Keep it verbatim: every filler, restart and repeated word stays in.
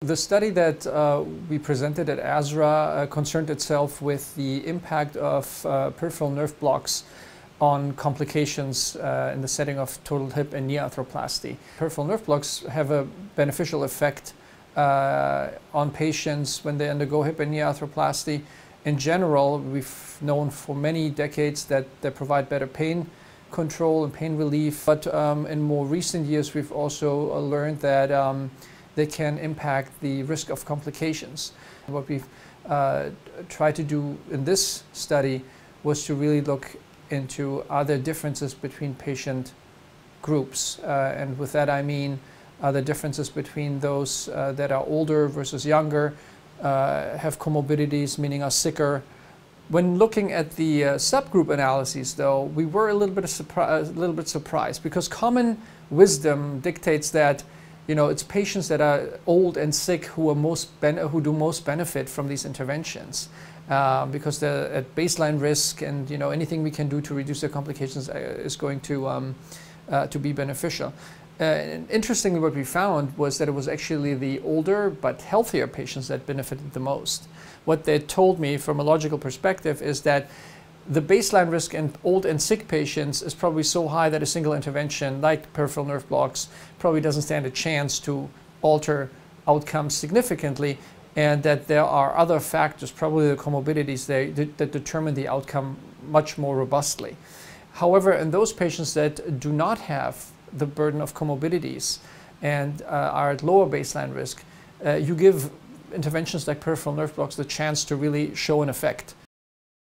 The study that uh, we presented at A S R A uh, concerned itself with the impact of uh, peripheral nerve blocks on complications uh, in the setting of total hip and knee arthroplasty. Peripheral nerve blocks have a beneficial effect uh, on patients when they undergo hip and knee arthroplasty. In general, we've known for many decades that they provide better pain control and pain relief, but um, in more recent years we've also uh, learned that um, they can impact the risk of complications. What we've uh, tried to do in this study was to really look into are there differences between patient groups, uh, and with that I mean are there differences between those uh, that are older versus younger, uh, have comorbidities, meaning are sicker. When looking at the uh, subgroup analyses, though, we were a little bit surprised, a little bit surprised because common wisdom dictates that, you know, it's patients that are old and sick who are most ben who do most benefit from these interventions, uh, because they're at baseline risk, and you know anything we can do to reduce their complications is going to um, uh, to be beneficial. Uh, and interestingly, what we found was that it was actually the older but healthier patients that benefited the most. What they told me from a logical perspective is that the baseline risk in old and sick patients is probably so high that a single intervention like peripheral nerve blocks probably doesn't stand a chance to alter outcomes significantly, and that there are other factors, probably the comorbidities, they, that determine the outcome much more robustly. However, in those patients that do not have the burden of comorbidities and uh, are at lower baseline risk, uh, you give interventions like peripheral nerve blocks the chance to really show an effect.